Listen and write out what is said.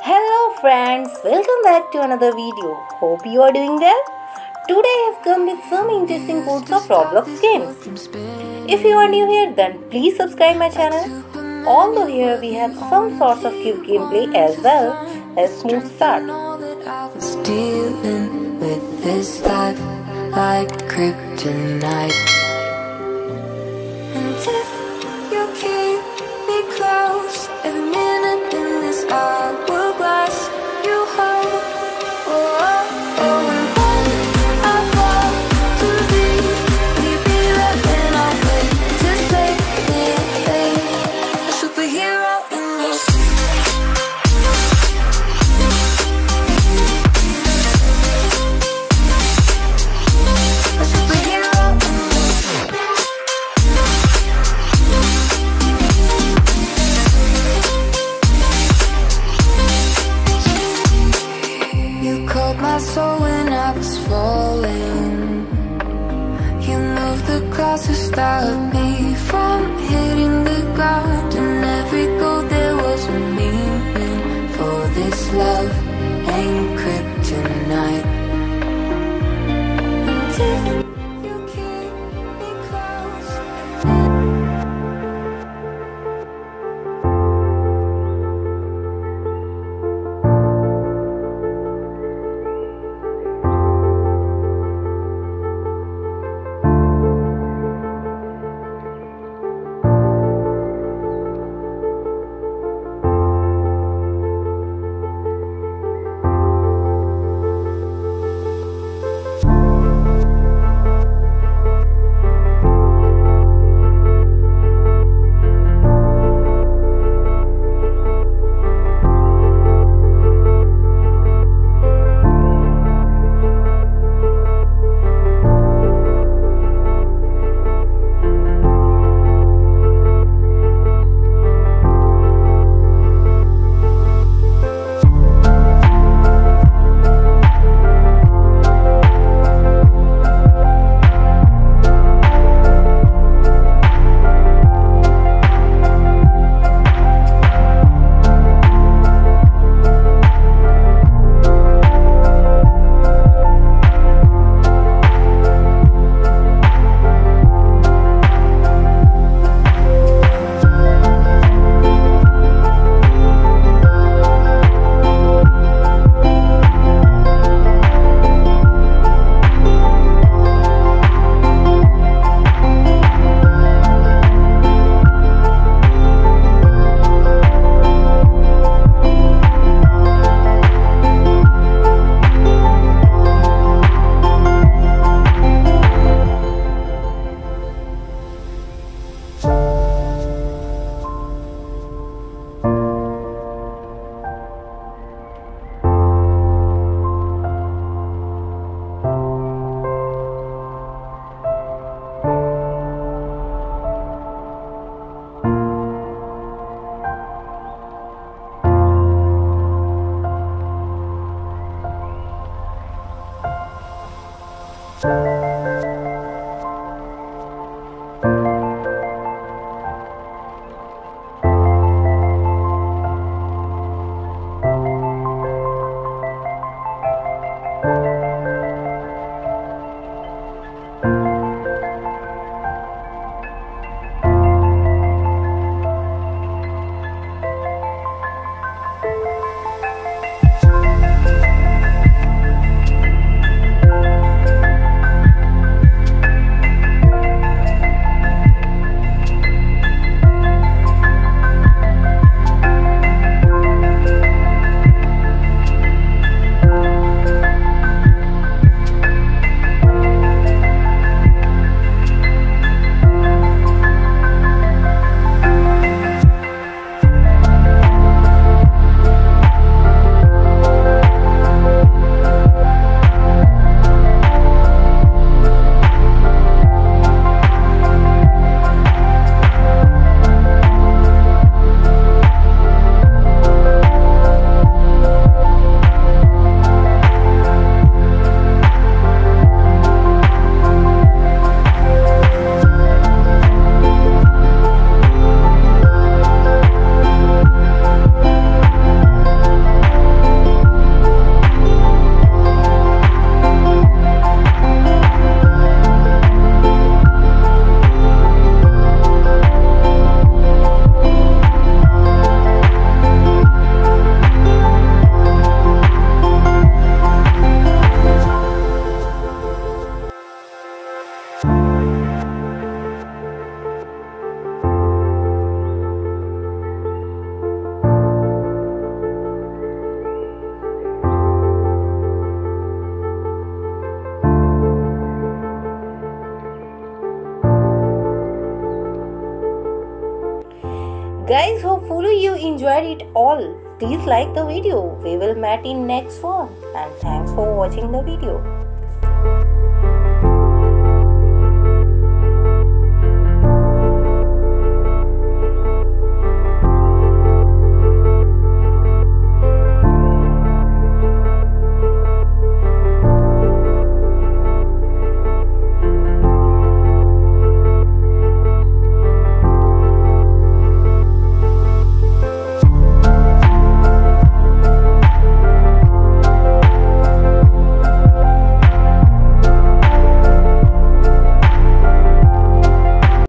Hello friends, welcome back to another video. Hope you are doing well. Today I have come with some interesting codes of Roblox games. If you are new here then please subscribe my channel. Although here we have some sorts of cute gameplay as well. Let's smooth start. Dealing with this life like kryptonite. And if you keep me close, every minute in this hourglass, you hold. Oh, and when I fall to leave, will you be there when I wait to save me? A superhero in this. A superhero in this. You called my soul when I was falling. You moved the clouds to stop me from hitting the ground. And every goal there was a meaning. For this love ain't kryptonite. And if you keep me close, Guys, hopefully you enjoyed it all. Please like the video. We will meet in next one. And thanks for watching the video.